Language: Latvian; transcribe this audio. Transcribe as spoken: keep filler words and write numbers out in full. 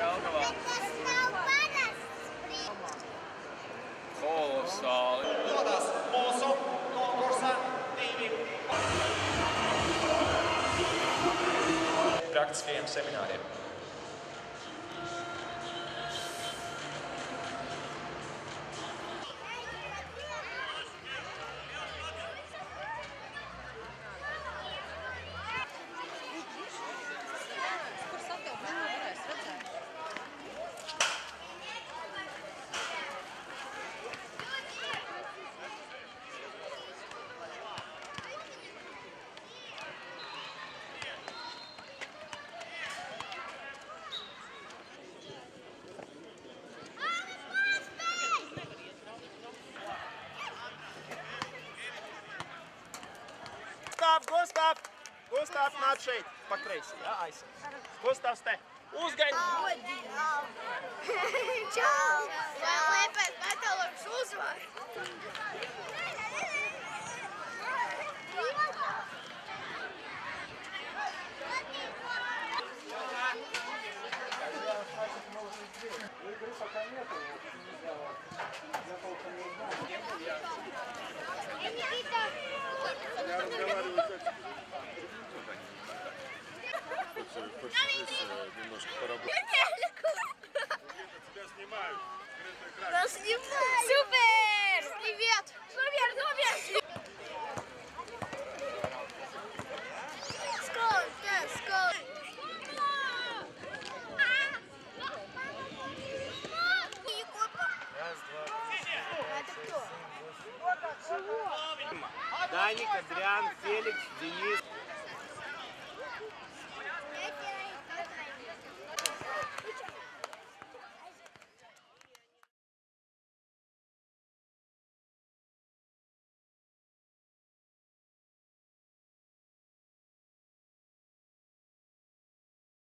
Jelgavā. Tas nav parasts brīnums. Kolosāli. Dodas mūsu konkursa divi praktiskajiem semināriem. Gustav, Gustav! Gustav, nāc šeit, pa kreisi, jā, aizsaka. Gustavs te, uzgaidi! Čau! Vai Liepājas Metālurgs uzvar? Игры пока нету, нельзя, я толком не знаю. Я разговариваю как... Хочешь здесь немножко поработать? Тебя снимают. Нас снимают! Супер! Привет! Супер, супер! Скол, да, скол! Раз, два, Это кто? Даник, Адриан, Феликс, Денис.